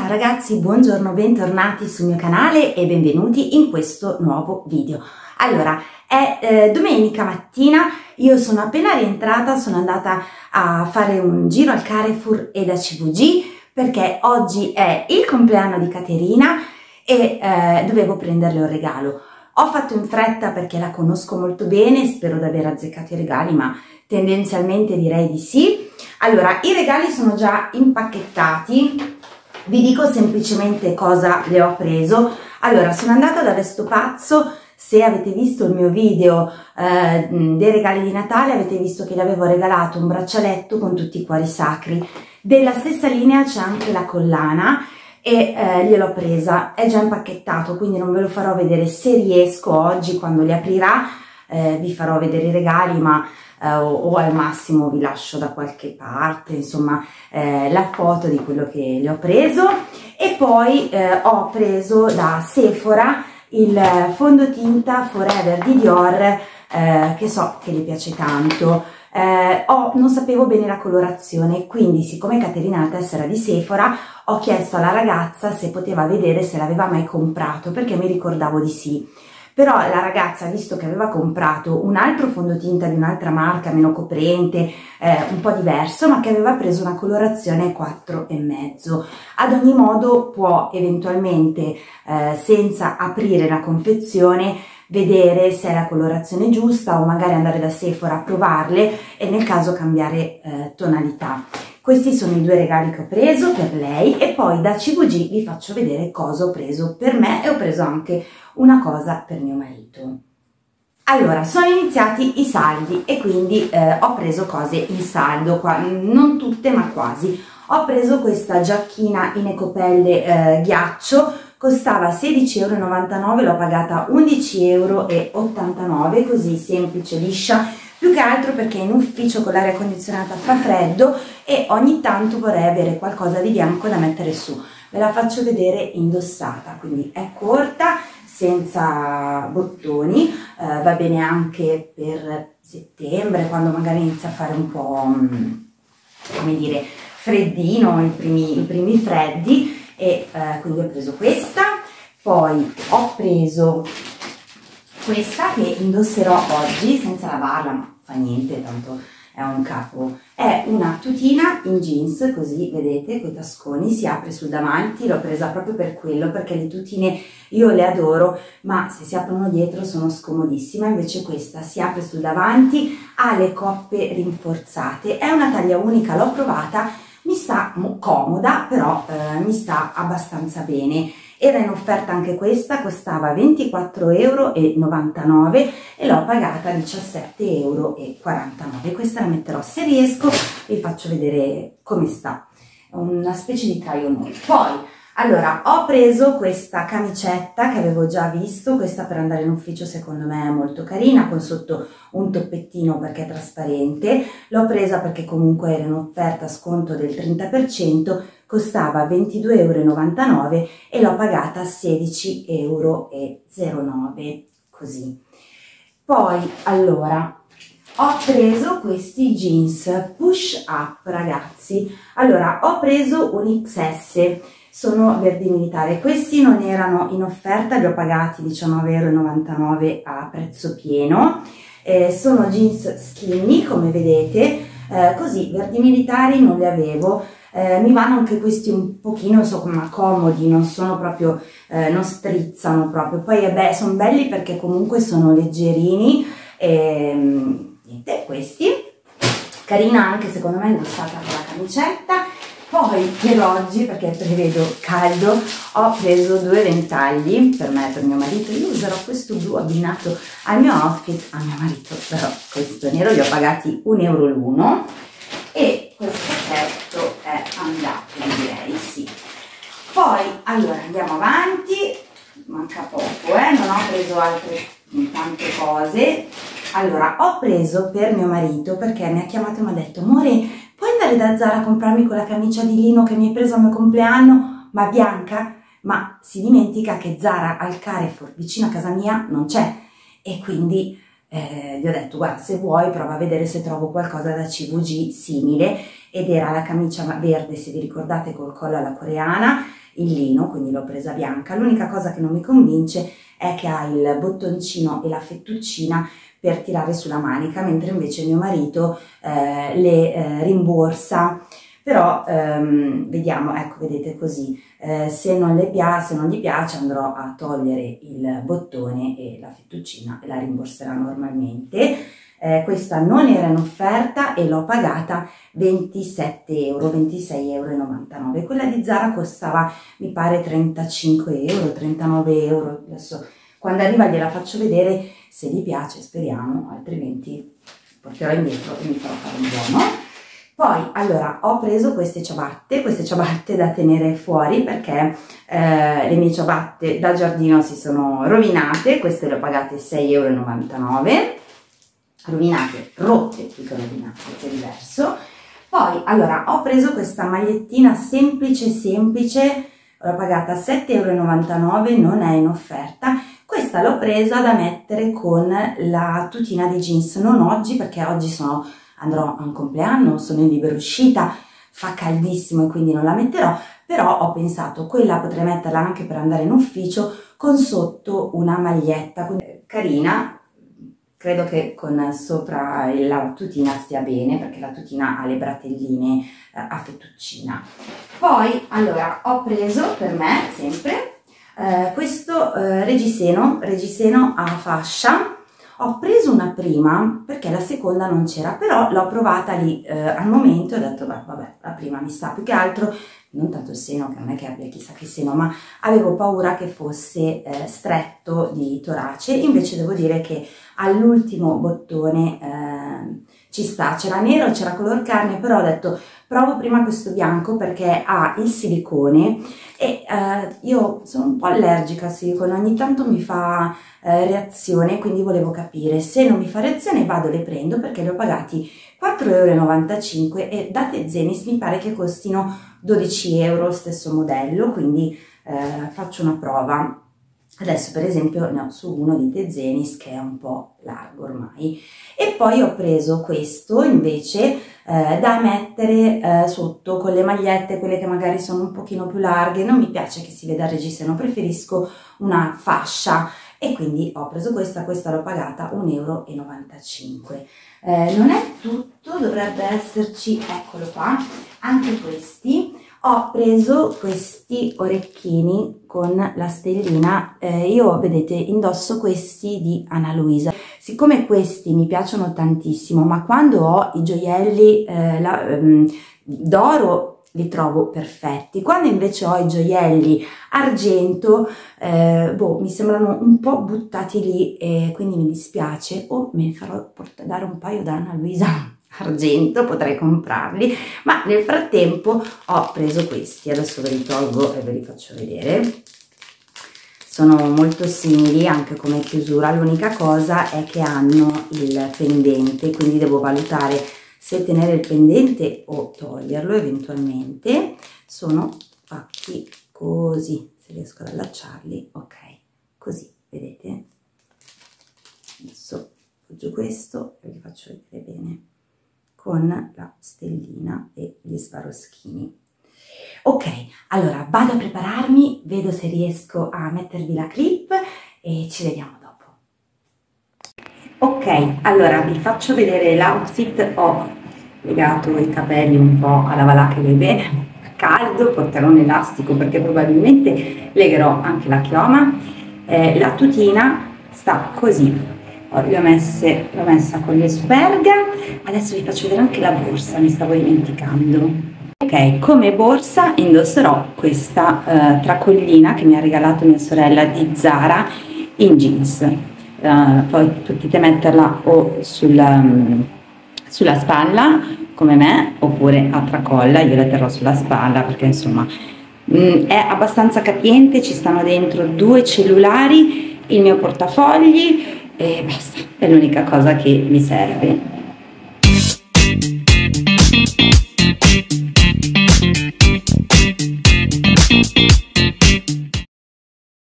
Ciao ragazzi, buongiorno, bentornati sul mio canale e benvenuti in questo nuovo video. Allora, è domenica mattina, io sono appena rientrata, sono andata a fare un giro al Carrefour e da CVG perché oggi è il compleanno di Caterina e dovevo prenderle un regalo. Ho fatto in fretta perché la conosco molto bene, spero di aver azzeccato i regali, ma tendenzialmente direi di sì. Allora, i regali sono già impacchettati. Vi dico semplicemente cosa le ho preso. Allora, sono andata da Vestopazzo. Se avete visto il mio video dei regali di Natale, avete visto che le avevo regalato un braccialetto con tutti i cuori sacri. Della stessa linea c'è anche la collana e gliel'ho presa. È già impacchettato, quindi non ve lo farò vedere. Se riesco oggi, quando li aprirà, vi farò vedere i regali, ma o al massimo vi lascio da qualche parte, insomma, la foto di quello che le ho preso. E poi ho preso da Sephora il fondotinta Forever di Dior, che so che le piace tanto. Non sapevo bene la colorazione, quindi siccome Caterina ha la tessera di Sephora, ho chiesto alla ragazza se poteva vedere se l'aveva mai comprato, perché mi ricordavo di sì. Però la ragazza, visto che aveva comprato un altro fondotinta di un'altra marca, meno coprente, un po' diverso, ma che aveva preso una colorazione 4,5. Ad ogni modo può eventualmente, senza aprire la confezione, vedere se è la colorazione giusta o magari andare da Sephora a provarle e nel caso cambiare tonalità. Questi sono i due regali che ho preso per lei e poi da CVG vi faccio vedere cosa ho preso per me e ho preso anche una cosa per mio marito. Allora, sono iniziati i saldi e quindi ho preso cose in saldo, non tutte ma quasi. Ho preso questa giacchina in ecopelle ghiaccio, costava 16,99 €, l'ho pagata 11,89 €, così semplice, liscia. Più che altro perché in ufficio con l'aria condizionata fa freddo e ogni tanto vorrei avere qualcosa di bianco da mettere su. Ve la faccio vedere indossata, quindi è corta, senza bottoni, va bene anche per settembre, quando magari inizia a fare un po', come dire, freddino, i primi freddi, e quindi ho preso questa. Poi ho preso questa che indosserò oggi senza lavarla, ma fa niente, tanto è un capo. È una tutina in jeans, così vedete, con i tasconi, si apre sul davanti. L'ho presa proprio per quello, perché le tutine io le adoro, ma se si aprono dietro sono scomodissime. Invece questa si apre sul davanti, ha le coppe rinforzate, è una taglia unica, l'ho provata, mi sta comoda, però mi sta abbastanza bene. Era in offerta anche questa, costava 24,99 € e l'ho pagata 17,49 €. Questa la metterò se riesco, vi faccio vedere come sta, una specie di try on haul. Poi, allora, ho preso questa camicetta che avevo già visto, questa per andare in ufficio secondo me è molto carina, con sotto un toppettino perché è trasparente. L'ho presa perché comunque era in offerta, sconto del 30%, costava 22,99 € e l'ho pagata 16,09 €, così. Poi, allora, ho preso questi jeans push up, ragazzi. Allora, ho preso un XS, sono verdi militare. Questi non erano in offerta, li ho pagati 19,99 € a prezzo pieno. Sono jeans skinny, come vedete, così verdi militari non li avevo. Mi vanno anche questi un pochino, insomma, comodi, non sono proprio, non strizzano proprio. Poi sono belli perché comunque sono leggerini. Niente, questi, carina anche secondo me indossata con la camicetta. Poi per oggi, perché prevedo caldo, ho preso due ventagli per me e per mio marito. Io userò questo blu abbinato al mio outfit, a mio marito però questo nero, li ho pagati 1 € l'uno e questo effetto è andato, direi, sì. Poi, allora, andiamo avanti, manca poco, non ho preso altre tante cose. Allora, ho preso per mio marito, perché mi ha chiamato e mi ha detto: amore, puoi andare da Zara a comprarmi quella camicia di lino che mi hai preso al mio compleanno, ma bianca? Ma si dimentica che Zara al Carrefour vicino a casa mia non c'è, e quindi gli ho detto: guarda, se vuoi prova a vedere se trovo qualcosa da CVG simile, ed era la camicia verde, se vi ricordate, col collo alla coreana, in lino, quindi l'ho presa bianca. L'unica cosa che non mi convince è che ha il bottoncino e la fettuccina per tirare sulla manica, mentre invece mio marito le rimborsa. Però vediamo, ecco, vedete così, se non gli piace andrò a togliere il bottone e la fettuccina e la rimborserà normalmente. Questa non era in offerta e l'ho pagata 27 euro, 26,99 euro. Quella di Zara costava, mi pare, 35 euro, 39 euro. Adesso quando arriva gliela faccio vedere se gli piace, speriamo, altrimenti porterò indietro e mi farò fare un buono. Poi, allora, ho preso queste ciabatte da tenere fuori perché le mie ciabatte da giardino si sono rovinate. Queste le ho pagate 6,99 euro. Rovinate, rotte, dico rovinate, che è diverso. Poi, allora, ho preso questa magliettina semplice, l'ho pagata 7,99 euro, non è in offerta. Questa l'ho presa da mettere con la tutina di jeans, non oggi perché oggi andrò a un compleanno, sono in libera uscita, fa caldissimo e quindi non la metterò, però ho pensato quella potrei metterla anche per andare in ufficio con sotto una maglietta, quindi carina. Credo che con sopra la tutina stia bene perché la tutina ha le bratelline a fettuccina. Poi, allora, ho preso per me sempre questo reggiseno a fascia. Ho preso una prima perché la seconda non c'era, però l'ho provata lì al momento e ho detto vabbè, la prima mi sta, più che altro non tanto il seno, che non è che abbia chissà che seno, ma avevo paura che fosse stretto di torace. Invece devo dire che all'ultimo bottone ci sta, c'era nero, c'era color carne, però ho detto provo prima questo bianco perché ha il silicone e io sono un po' allergica al silicone, ogni tanto mi fa reazione, quindi volevo capire se non mi fa reazione vado e le prendo perché li ho pagati 4,95 euro e da Tezenis mi pare che costino 12 euro stesso modello, quindi faccio una prova. Adesso per esempio ne ho su uno di Tezenis che è un po' largo ormai. E poi ho preso questo invece da mettere sotto con le magliette, quelle che magari sono un pochino più larghe. Non mi piace che si veda il reggiseno, preferisco una fascia e quindi ho preso questa l'ho pagata 1,95 euro. Non è tutto, dovrebbe esserci, eccolo qua, anche questi. Ho preso questi orecchini con la stellina, io vedete indosso questi di Ana Luisa. Siccome questi mi piacciono tantissimo, ma quando ho i gioielli d'oro li trovo perfetti, quando invece ho i gioielli argento mi sembrano un po' buttati lì e quindi mi dispiace, o me ne farò dare un paio da Ana Luisa argento, potrei comprarli, ma nel frattempo ho preso questi, adesso ve li tolgo e ve li faccio vedere. Sono molto simili anche come chiusura, l'unica cosa è che hanno il pendente, quindi devo valutare se tenere il pendente o toglierlo eventualmente. Sono fatti così, se riesco ad allacciarli, ok, così, vedete? Adesso appoggio questo e vi faccio vedere bene con la stellina e gli svaroschini. Ok, allora vado a prepararmi, vedo se riesco a mettervi la clip e ci vediamo dopo. Ok, allora vi faccio vedere l'outfit. Ho legato i capelli un po' alla valà che vai bene, caldo, porterò un elastico perché probabilmente legherò anche la chioma. La tutina sta così. L'ho messa con le superga. Adesso vi faccio vedere anche la borsa, mi stavo dimenticando. Ok, come borsa indosserò questa tracollina che mi ha regalato mia sorella di Zara in jeans. Poi potete metterla o sulla spalla come me oppure a tracolla, io la terrò sulla spalla perché insomma è abbastanza capiente, ci stanno dentro 2 cellulari, il mio portafogli e basta, è l'unica cosa che mi serve.